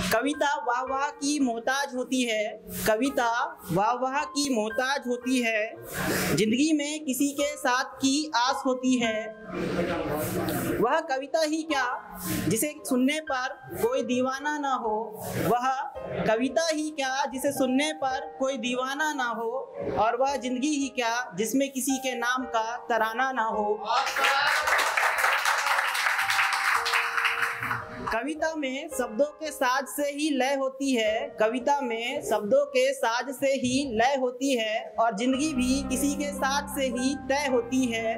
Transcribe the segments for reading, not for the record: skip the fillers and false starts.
कविता वाह वाह की मोहताज होती है, कविता वाह वाह की मोहताज होती है, जिंदगी में किसी के साथ की आस होती है। वह कविता ही क्या जिसे सुनने पर कोई दीवाना ना हो, वह कविता ही क्या जिसे सुनने पर कोई दीवाना ना हो, और वह जिंदगी ही क्या जिसमें किसी के नाम का तराना ना हो। कविता में शब्दों के साज से ही लय होती है, कविता में शब्दों के साज से ही लय होती है, और जिंदगी भी किसी के साथ से ही तय होती है।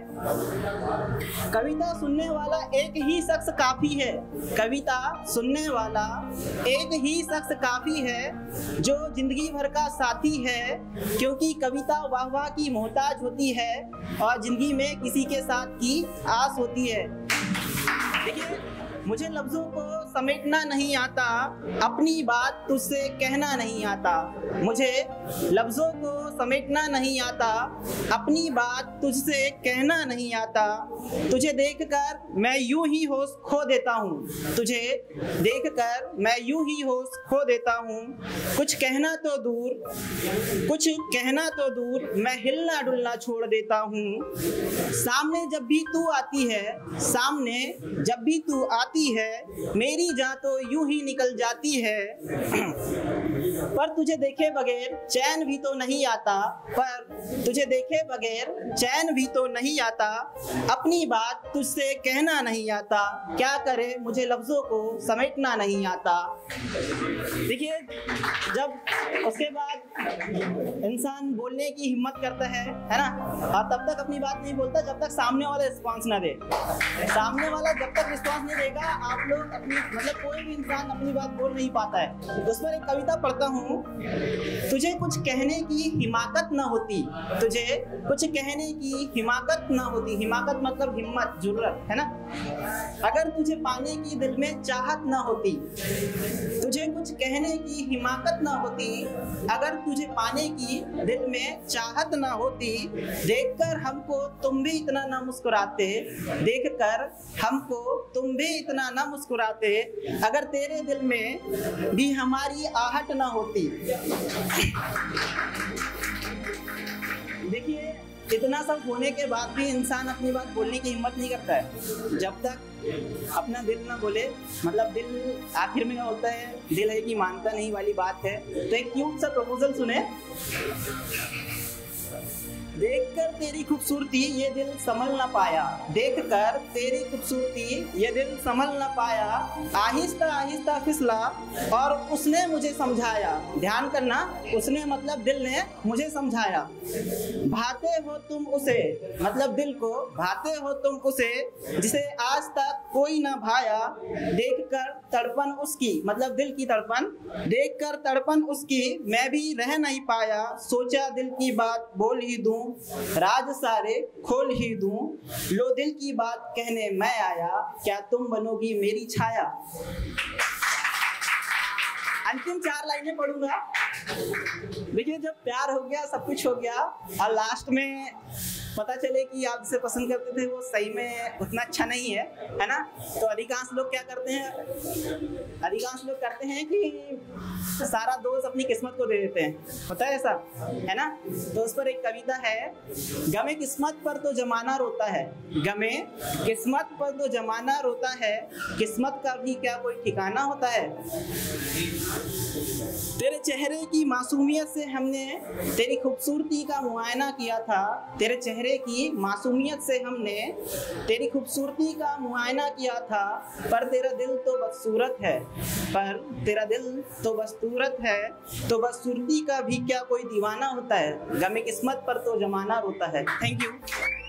कविता सुनने वाला एक ही शख्स काफी है, कविता सुनने वाला एक ही शख्स काफी है, जो जिंदगी भर का साथी है, क्योंकि कविता वाह वाह की मोहताज होती है और जिंदगी में किसी के साथ की आस होती है। देखिए, मुझे लफ्जों को समेटना नहीं आता, अपनी बात तुझसे कहना नहीं आता। मुझे लफ्जों को समेटना नहीं आता, अपनी बात तुझसे कहना नहीं आता। तुझे देखकर मैं यूं ही होश खो देता हूँ, तुझे देखकर मैं यूं ही होश खो देता हूँ। कुछ कहना तो दूर, कुछ कहना तो दूर, मैं हिलना डुलना छोड़ देता हूँ। सामने जब भी तू आती है, सामने जब भी तू आती है, मेरी जान तो यूं ही निकल जाती है। पर तुझे देखे बगैर चैन भी तो नहीं आता, पर तुझे देखे बगैर चैन भी तो नहीं आता। अपनी बात तुझसे कहना नहीं आता, क्या करे मुझे लफ्जों को समेटना नहीं आता। देखिए, जब उसके बाद इंसान बोलने की हिम्मत करता है ना, और तब तक अपनी बात नहीं बोलता जब तक सामने वाला रिस्पॉन्स ना दे। सामने वाला जब तक रिस्पॉन्स नहीं देगा, आप लोग अपनी मतलब कोई भी इंसान अपनी बात बोल नहीं पाता है। उस पर एक कविता पढ़ता हूँ। तुझे कुछ कहने की हिमाकत न होती, तुझे कुछ कहने की हिमाकत न होती, हिमाकत मतलब हिम्मत, जुर्रत, है ना। अगर तुझे पाने की दिल में चाहत न होती, तुझे कुछ कहने की हिमाकत न होती, अगर तुझे पाने की दिल में चाहत न होती। देखकर हमको तुम भी इतना न मुस्कुराते, देखकर हमको तुम भी इतना न मुस्कुराते, अगर तेरे दिल में भी हमारी आहट न होती। देखिए, इतना सब होने के बाद भी इंसान अपनी बात बोलने की हिम्मत नहीं करता है जब तक अपना दिल ना बोले। मतलब दिल आखिर में क्या होता है, दिल है कि मानता नहीं वाली बात है। तो एक क्यूट सा प्रपोजल सुने। देखकर तेरी खूबसूरती ये दिल संभल ना पाया, देखकर तेरी खूबसूरती ये दिल संभल ना पाया, आहिस्ता आहिस्ता फिसला और उसने मुझे समझाया। ध्यान करना, उसने मतलब दिल ने मुझे समझाया। भाते हो तुम उसे, मतलब दिल को, भाते हो तुम उसे जिसे आज तक कोई ना भाया। देखकर तड़पन उसकी, मतलब दिल की तड़पन, देखकर तड़पन उसकी मैं भी रह नहीं पाया। सोचा दिल की बात बोल ही दूं, राज सारे खोल ही दूं, लो दिल की बात कहने मैं आया, क्या तुम बनोगी मेरी छाया। अंतिम 4 लाइनें पढ़ूंगा। देखिए, जब प्यार हो गया, सब कुछ हो गया, और लास्ट में पता चले कि आप जिसे पसंद करते थे वो सही में उतना अच्छा नहीं है ना, तो अधिकांश लोग क्या करते हैं, अधिकांश लोग करते हैं कि सारा दोष अपनी किस्मत को दे देते हैं। होता है ऐसा, है ना। तो उस पर एक कविता है। गमे किस्मत पर तो जमाना रोता है, गमे किस्मत पर तो जमाना रोता है, किस्मत का भी क्या कोई ठिकाना होता है। तेरे चेहरे की मासूमियत से हमने तेरी खूबसूरती का मुआयना किया था, तेरे चेहरे की मासूमियत से हमने तेरी खूबसूरती का मुआयना किया था, पर तेरा दिल तो बदसूरत है, पर तेरा दिल तो बदसूरत है, तो बदसूरती का भी क्या कोई दीवाना होता है। गमे किस्मत पर तो जमाना रोता है। Thank you.